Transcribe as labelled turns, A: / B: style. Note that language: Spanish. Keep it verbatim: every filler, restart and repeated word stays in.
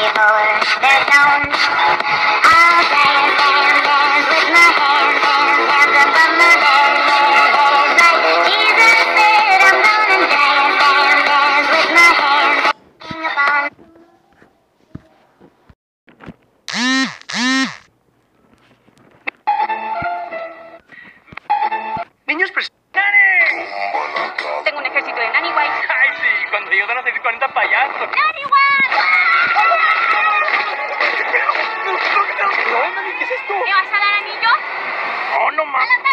A: Niños, pues...
B: Tengo un ejército de Nannywives.
A: Ay, sí, cuando yo van a salir cuarenta payasos.
B: ¡Nannywives!
A: ¿Qué pedo? No, no, no, ¿qué es esto?
B: ¿Le vas a dar anillo?
A: No, no mames.